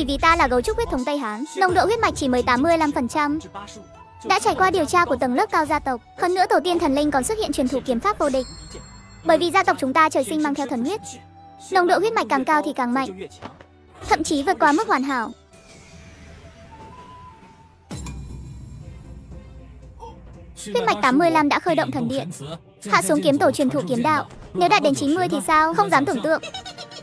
chỉ vì ta là gấu trúc huyết thống Tây Hán, nồng độ huyết mạch chỉ mới 85%. Đã trải qua điều tra của tầng lớp cao gia tộc, hơn nữa tổ tiên thần linh còn xuất hiện truyền thủ kiếm pháp vô địch. Bởi vì gia tộc chúng ta trời sinh mang theo thần huyết, nồng độ huyết mạch càng cao thì càng mạnh, thậm chí vượt qua mức hoàn hảo. Huyết mạch 85 đã khởi động thần điện, hạ xuống kiếm tổ truyền thụ kiếm đạo. Nếu đạt đến 90 thì sao, không dám tưởng tượng.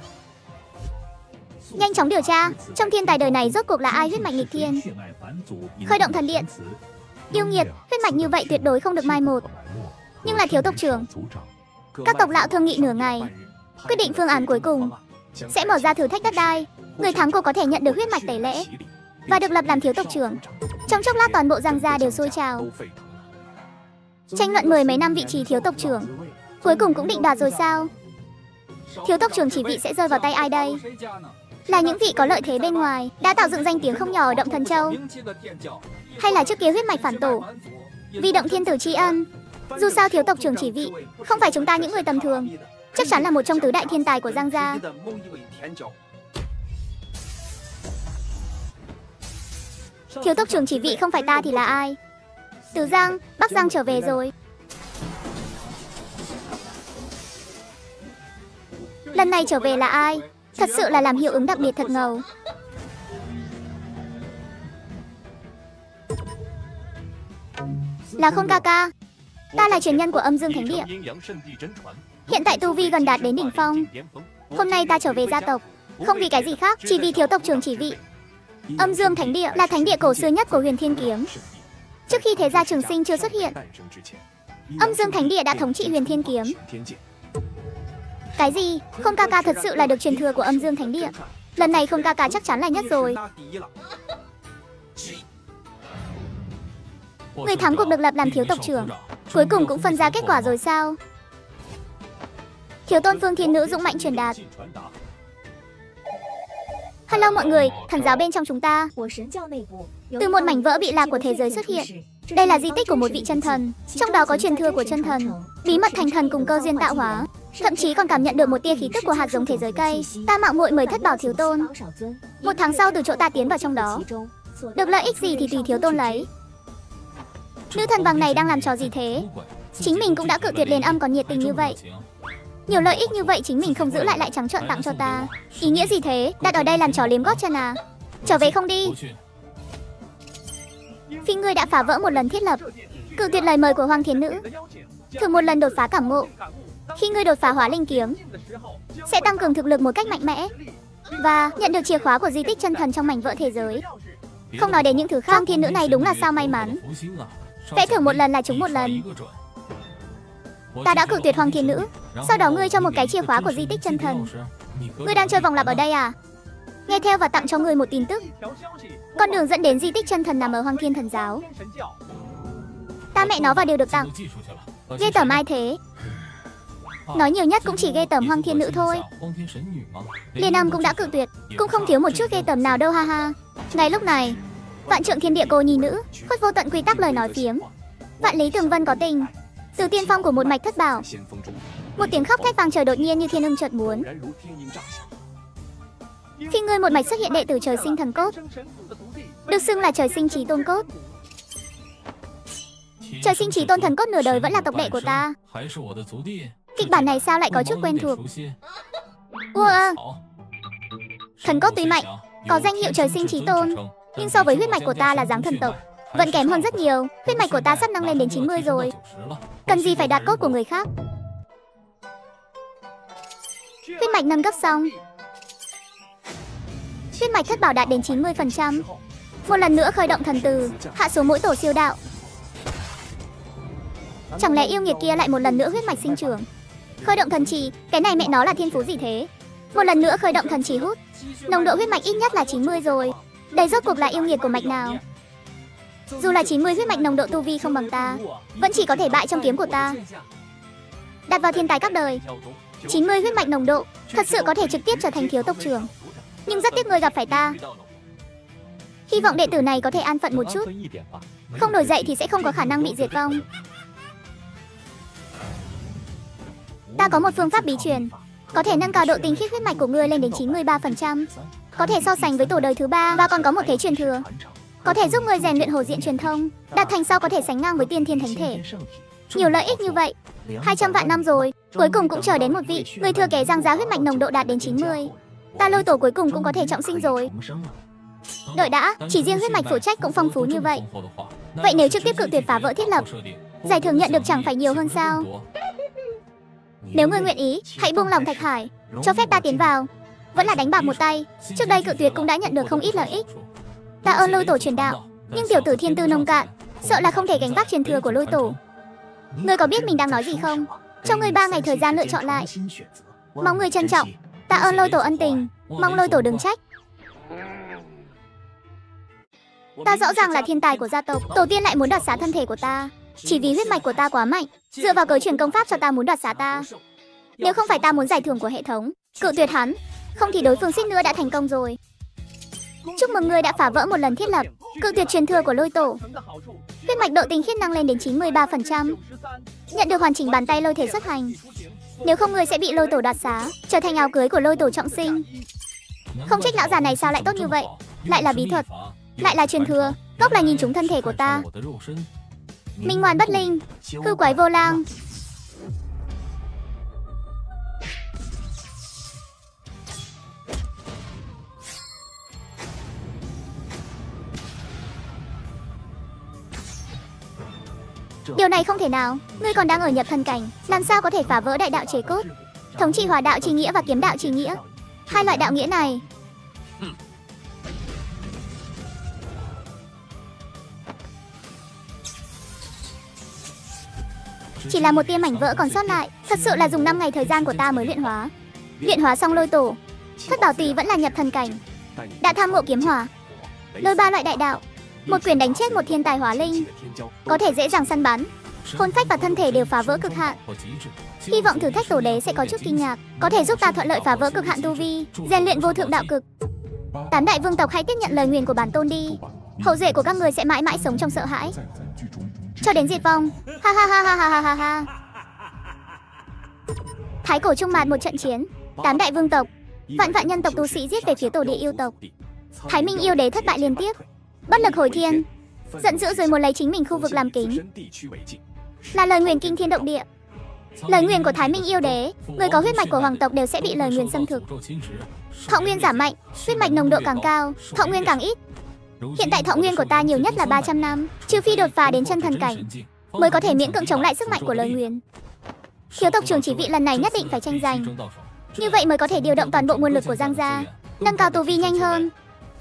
Nhanh chóng điều tra, trong thiên tài đời này rốt cuộc là ai huyết mạch nghịch thiên. Khởi động thần điện. Yêu nghiệt, huyết mạch như vậy tuyệt đối không được mai một. Nhưng là thiếu tộc trưởng. Các tộc lão thương nghị nửa ngày, quyết định phương án cuối cùng sẽ mở ra thử thách đất đai. Người thắng cuộc có thể nhận được huyết mạch tẩy lễ và được lập làm thiếu tộc trưởng. Trong chốc lát toàn bộ Giang gia đều sôi trào, tranh luận mười mấy năm vị trí thiếu tộc trưởng. Cuối cùng cũng định đoạt rồi sao? Thiếu tộc trưởng chỉ vị sẽ rơi vào tay ai đây? Là những vị có lợi thế bên ngoài, đã tạo dựng danh tiếng không nhỏ ở Động Thần Châu, hay là trước kia huyết mạch phản tổ, vì Động Thiên Tử tri ân? Dù sao thiếu tộc trưởng chỉ vị không phải chúng ta những người tầm thường, chắc chắn là một trong tứ đại thiên tài của Giang gia. Thiếu tộc trưởng chỉ vị không phải ta thì là ai? Từ Giang, Bắc Giang trở về rồi. Lần này trở về là ai? Thật sự là làm hiệu ứng đặc biệt thật ngầu. Là Khôn ca ca. Ta là truyền nhân của Âm Dương Thánh Địa, hiện tại tu vi gần đạt đến đỉnh phong. Hôm nay ta trở về gia tộc, không vì cái gì khác, chỉ vì thiếu tộc trưởng chỉ vị. Âm Dương Thánh Địa là thánh địa cổ xưa nhất của Huyền Thiên Kiếm. Trước khi thế gia Trường Sinh chưa xuất hiện, Âm Dương Thánh Địa đã thống trị Huyền Thiên Kiếm. Cái gì? Khôn ca ca thật sự là được truyền thừa của Âm Dương Thánh Địa. Lần này Khôn ca ca chắc chắn là nhất rồi. Người thắng cuộc được lập làm thiếu tộc trưởng. Cuối cùng cũng phân ra kết quả rồi sao? Thiếu tôn Phương Thiên Nữ dũng mạnh truyền đạt. Hello mọi người, thần giáo bên trong chúng ta. Từ một mảnh vỡ bị lạc của thế giới xuất hiện. Đây là di tích của một vị chân thần, trong đó có truyền thừa của chân thần, bí mật thành thần cùng cơ duyên tạo hóa. Thậm chí còn cảm nhận được một tia khí tức của hạt giống thế giới cây. Ta mạo muội mời thất bảo thiếu tôn. Một tháng sau từ chỗ ta tiến vào trong đó, được lợi ích gì thì tùy thiếu tôn lấy. Nữ thần bằng này đang làm trò gì thế? Chính mình cũng đã cự tuyệt Liên Âm còn nhiệt tình như vậy. Nhiều lợi ích như vậy chính mình không giữ lại trắng trợn tặng cho ta. Ý nghĩa gì thế? Đặt ở đây làm trò liếm gót chân à? Trở về không đi? Phi ngươi đã phá vỡ một lần thiết lập, cự tuyệt lời mời của Hoàng Thiên Nữ. Thử một lần đột phá cảm ngộ. Khi ngươi đột phá Hóa Linh Kiếm, sẽ tăng cường thực lực một cách mạnh mẽ và nhận được chìa khóa của di tích chân thần trong mảnh vỡ thế giới. Không nói đến những thứ khác, Hoàng Thiên Nữ này đúng là sao may mắn. Vẽ thử một lần là trúng một lần. Ta đã cự tuyệt Hoàng Thiên Nữ, sau đó ngươi cho một cái chìa khóa của di tích chân thần. Ngươi đang chơi vòng lặp ở đây à? Nghe theo và tặng cho ngươi một tin tức. Con đường dẫn đến di tích chân thần nằm ở Hoàng Thiên Thần Giáo. Ta mẹ nó vào đều được tặng. Ghê tởm ai thế? Nói nhiều nhất cũng chỉ ghê tởm Hoàng Thiên Nữ thôi. Liên Âm cũng đã cự tuyệt, cũng không thiếu một chút ghê tởm nào đâu ha ha. Ngay lúc này, vạn trượng thiên địa cô nhi nữ, khuất vô tận quy tắc lời nói phiếm, vạn lý tường vân có tình. Từ tiên phong của một mạch thất bảo, một tiếng khóc thét vang trời đột nhiên như thiên ưng chợt muốn. Phi ngươi một mạch xuất hiện đệ tử trời sinh thần cốt, được xưng là trời sinh chí tôn cốt. Trời sinh chí tôn thần cốt nửa đời vẫn là tộc đệ của ta. Kịch bản này sao lại có chút quen thuộc? Thần cốt tuy mạnh, có danh hiệu trời sinh chí tôn, nhưng so với huyết mạch của ta là dáng thần tộc, vẫn kém hơn rất nhiều. Huyết mạch của ta sắp nâng lên đến 90 rồi, cần gì phải đoạt cốt của người khác. Huyết mạch nâng cấp xong, huyết mạch thất bảo đạt đến 90%. Một lần nữa khởi động thần từ, hạ xuống mỗi tổ siêu đạo. Chẳng lẽ yêu nghiệt kia lại một lần nữa huyết mạch sinh trưởng? Khởi động thần trì, cái này mẹ nó là thiên phú gì thế? Một lần nữa khởi động thần trì hút, nồng độ huyết mạch ít nhất là 90 rồi. Đây rốt cuộc là yêu nghiệt của mạch nào? Dù là 90 huyết mạch nồng độ tu vi không bằng ta, vẫn chỉ có thể bại trong kiếm của ta. Đặt vào thiên tài các đời, 90 huyết mạch nồng độ, thật sự có thể trực tiếp trở thành thiếu tộc trưởng. Nhưng rất tiếc người gặp phải ta. Hy vọng đệ tử này có thể an phận một chút, không nổi dậy thì sẽ không có khả năng bị diệt vong. Ta có một phương pháp bí truyền, có thể nâng cao độ tinh khiết huyết mạch của ngươi lên đến 93%, có thể so sánh với tổ đời thứ 3 và còn có một thế truyền thừa, có thể giúp ngươi rèn luyện hồ diện truyền thông, đạt thành sau có thể sánh ngang với tiên thiên thánh thể. Nhiều lợi ích như vậy, 200 vạn năm rồi, cuối cùng cũng chờ đến một vị người thừa kế răng giá huyết mạch nồng độ đạt đến 90. Ta Lôi Tổ cuối cùng cũng có thể trọng sinh rồi. Đợi đã, chỉ riêng huyết mạch phụ trách cũng phong phú như vậy. Vậy nếu trực tiếp cự tuyệt phá vỡ thiết lập, giải thưởng nhận được chẳng phải nhiều hơn sao? Nếu ngươi nguyện ý, hãy buông lòng Thạch Hải, cho phép ta tiến vào. Vẫn là đánh bạc một tay, trước đây cự tuyệt cũng đã nhận được không ít lợi ích. Ta ơn Lôi Tổ truyền đạo, nhưng tiểu tử thiên tư nông cạn, sợ là không thể gánh vác truyền thừa của Lôi Tổ. Ngươi có biết mình đang nói gì không? Cho ngươi 3 ngày thời gian lựa chọn lại. Mong ngươi trân trọng. Ta ơn Lôi Tổ ân tình, mong Lôi Tổ đừng trách. Ta rõ ràng là thiên tài của gia tộc, tổ tiên lại muốn đoạt xá thân thể của ta, chỉ vì huyết mạch của ta quá mạnh, dựa vào cớ truyền công pháp cho ta muốn đoạt xá ta. Nếu không phải ta muốn giải thưởng của hệ thống, cự tuyệt hắn, không thì đối phương suýt nữa đã thành công rồi. Chúc mừng ngươi đã phá vỡ một lần thiết lập, cự tuyệt truyền thừa của Lôi Tổ. Huyết mạch độ tinh khiết nâng lên đến 93%, nhận được hoàn chỉnh bàn tay lôi thể xuất hành. Nếu không ngươi sẽ bị Lôi Tổ đoạt xá, trở thành áo cưới của Lôi Tổ trọng sinh. Không trách lão già này sao lại tốt như vậy, lại là bí thuật, lại là truyền thừa, gốc là nhìn trúng thân thể của ta. Minh ngoan bất linh, hư quái vô lang. Điều này không thể nào, ngươi còn đang ở nhập thần cảnh, làm sao có thể phá vỡ đại đạo chế cốt, thống trị hỏa đạo chi nghĩa và kiếm đạo chi nghĩa. Hai loại đạo nghĩa này chỉ là một tia mảnh vỡ còn sót lại. Thật sự là dùng 5 ngày thời gian của ta mới luyện hóa. Luyện hóa xong Lôi Tổ, Thất Bảo Tỳ vẫn là nhập thần cảnh, đã tham ngộ kiếm hỏa, lôi 3 loại đại đạo, một quyền đánh chết một thiên tài hóa linh, có thể dễ dàng săn bắn, hồn phách và thân thể đều phá vỡ cực hạn. Hy vọng thử thách Tổ Đế sẽ có chút kinh ngạc, có thể giúp ta thuận lợi phá vỡ cực hạn tu vi, rèn luyện vô thượng đạo cực. 8 đại vương tộc hãy tiếp nhận lời nguyền của bản tôn đi, hậu duệ của các người sẽ mãi mãi sống trong sợ hãi cho đến diệt vong. Ha ha ha ha ha ha ha. Thái cổ trung mạt một trận chiến, 8 đại vương tộc, vạn vạn nhân tộc tu sĩ giết về phía Tổ Địa yêu tộc. Thái Minh yêu đế thất bại liên tiếp, bất lực hồi thiên, giận dữ rồi muốn lấy chính mình khu vực làm kính. Là lời nguyền kinh thiên động địa. Lời nguyền của Thái Minh yêu đế, người có huyết mạch của hoàng tộc đều sẽ bị lời nguyền xâm thực. Thọ nguyên giảm mạnh, huyết mạch nồng độ càng cao, thọ nguyên càng ít. Hiện tại thọ nguyên của ta nhiều nhất là 300 năm, trừ phi đột phá đến chân thần cảnh mới có thể miễn cưỡng chống lại sức mạnh của lời nguyền. Thiếu tộc trưởng chỉ vị lần này nhất định phải tranh giành, như vậy mới có thể điều động toàn bộ nguồn lực của Giang gia, nâng cao tu vi nhanh hơn.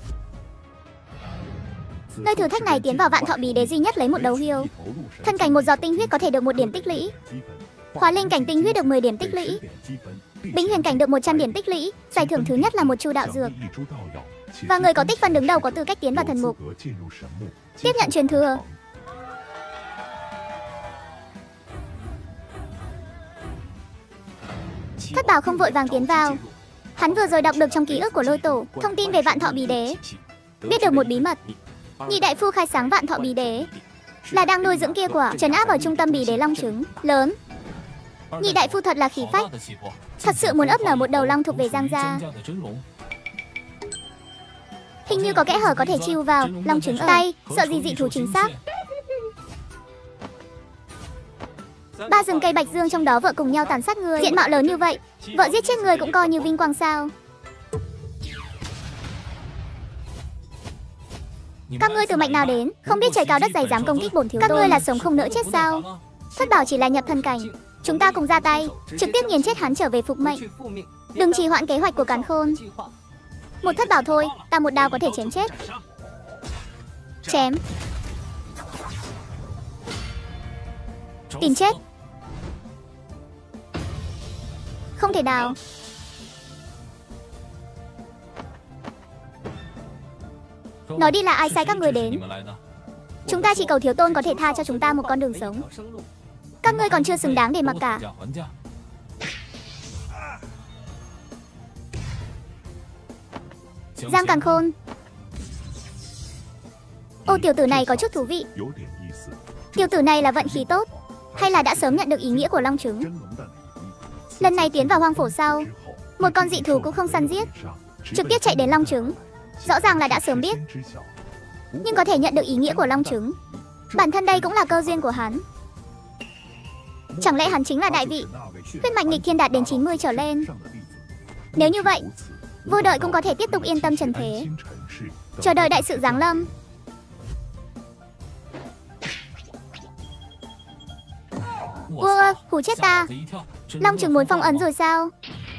Nơi thử thách này tiến vào vạn thọ bí đế duy nhất lấy một đấu hiêu. Thân cảnh một giọt tinh huyết có thể được 1 điểm tích lũy. Hóa linh cảnh tinh huyết được 10 điểm tích lũy. Bính huyền cảnh được 100 điểm tích lũy. Giải thưởng thứ nhất là một chu đạo dược. Và người có tích phân đứng đầu có tư cách tiến vào thần mục. Tiếp nhận truyền thừa. Thất Bảo không vội vàng tiến vào. Hắn vừa rồi đọc được trong ký ức của Lôi Tổ thông tin về vạn thọ bí đế, biết được một bí mật. Nhị đại phu khai sáng vạn thọ bí đế là đang nuôi dưỡng kia quả trấn áp ở trung tâm bí đế long trứng lớn. Nhị đại phu thật là khí phách, thật sự muốn ấp nở một đầu long thuộc về Giang gia. Hình như có kẽ hở có thể chiêu vào long trứng ở tay, sợ gì dị thú chính xác. 3 rừng cây bạch dương trong đó vợ cùng nhau tàn sát người, diện mạo lớn như vậy, vợ giết chết người cũng coi như vinh quang sao? Các ngươi từ mạch nào đến, không biết trời cao đất dày dám công kích bổn thiếu tôn. Các ngươi là sống không nỡ chết sao? Thất Bảo chỉ là nhập thần cảnh, chúng ta cùng ra tay, trực tiếp nghiền chết hắn trở về phục mệnh. Đừng trì hoãn kế hoạch của Càn Khôn. Một Thất Bảo thôi, ta một đao có thể chém chết. Chém. Tìm chết. Không thể nào. Nói đi là ai sai các người đến. Chúng ta chỉ cầu thiếu tôn có thể tha cho chúng ta một con đường sống. Các ngươi còn chưa xứng đáng để mặc cả. Giang Càn Khôn. Ô, tiểu tử này có chút thú vị. Tiểu tử này là vận khí tốt, hay là đã sớm nhận được ý nghĩa của long trứng? Lần này tiến vào hoang phổ sau, một con dị thú cũng không săn giết, trực tiếp chạy đến long trứng. Rõ ràng là đã sớm biết, nhưng có thể nhận được ý nghĩa của long trứng. Bản thân đây cũng là cơ duyên của hắn. Chẳng lẽ hắn chính là đại vị, huyết mạch nghịch thiên đạt đến 90 trở lên? Nếu như vậy, vô đợi cũng có thể tiếp tục yên tâm trần thế, chờ đợi đại sự giáng lâm. Ua, hù chết ta. Long trứng muốn phong ấn rồi sao?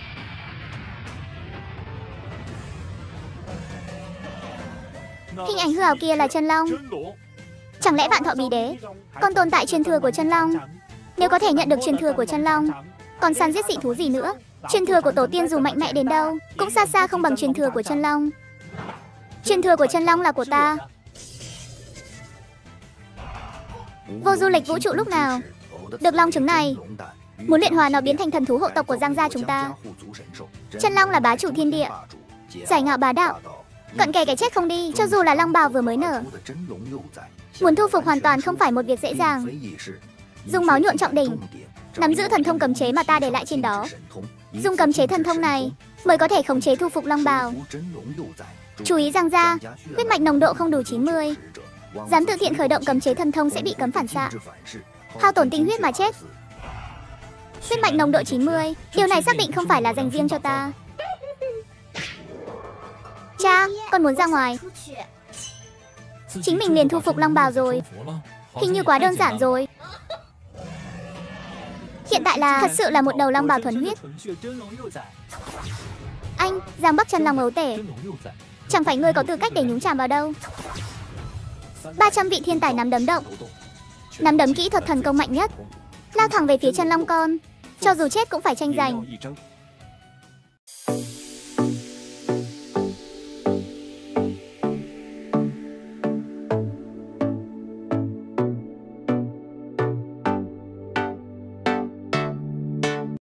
Hình ảnh hư ảo kia là chân long. Chẳng lẽ vạn thọ bí đế còn tồn tại truyền thừa của chân long? Nếu có thể nhận được truyền thừa của chân long, còn săn giết dị thú gì nữa? Truyền thừa của tổ tiên dù mạnh mẽ đến đâu cũng xa xa không bằng truyền thừa của chân long. Truyền thừa của chân long là của ta. Vô du lịch vũ trụ lúc nào được long trứng này, muốn luyện hòa nó biến thành thần thú hộ tộc của Giang gia chúng ta. Chân long là bá chủ thiên địa, giải ngạo bá đạo, cận kề cái chết không đi, cho dù là long bào vừa mới nở. Muốn thu phục hoàn toàn không phải một việc dễ dàng. Dùng máu nhuộm trọng đỉnh, nắm giữ thần thông cấm chế mà ta để lại trên đó. Dùng cấm chế thần thông này mới có thể khống chế thu phục long bào. Chú ý Giang gia, huyết mạch nồng độ không đủ 90. Dám tự thiện khởi động cấm chế thần thông sẽ bị cấm phản xạ, hao tổn tinh huyết mà chết. Huyết mạch nồng độ 90, điều này xác định không phải là dành riêng cho ta. Cha, con muốn ra ngoài. Chính mình liền thu phục long bào rồi. Hình như quá đơn giản rồi. Hiện tại là thật sự là một đầu long bào thuần huyết. Anh, Giang Bắc chân long ấu tể, chẳng phải ngươi có tư cách để nhúng chàm vào đâu. 300 vị thiên tài nắm đấm động, nắm đấm kỹ thuật thần công mạnh nhất, lao thẳng về phía chân long con, cho dù chết cũng phải tranh giành.